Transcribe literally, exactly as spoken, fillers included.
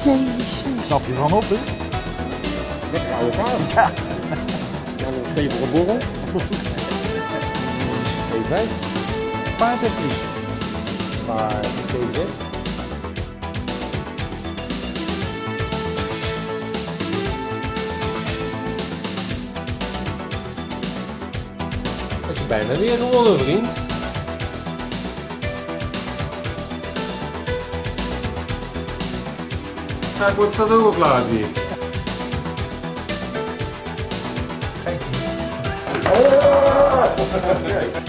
Jezus. Snap je van op, hè? Lekker oude kaart. Ja. Dan een stevige borrel. E vijf. Paard heeft niet. Maar C zes. Dat is bijna weer gewonnen, vriend. Kijk, wat staat ook al klaar hier. Oh!